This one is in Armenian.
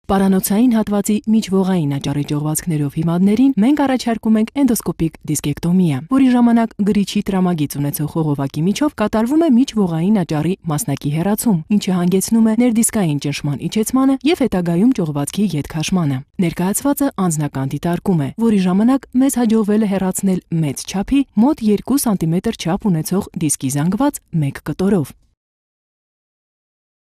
Պարանոցային հատվածի միջողային աճառի ճողվածքներով հիմարներին մենք առաջարկում ենք էնդոսկոպիկ դիսկեկտոմիա, որի ժամանակ գրիչի տրամագիծ ունեցող խողովակի միջով կատարվում է միջողային աճառի մասնակի հեռացում, ինչը հանգեցնում է ներդիսկային ճնշման իջեցմանը և հետագայում ճողվածքի ետքաշմանը։ Ներկայացվածը անձնական դիտարկում է, որի ժամանակ մեզ հաջողվել է հեռացնել մեծ չափի մոտ 2 սմ չափ ունեցող դիսկի զանգված մեկ կտորով։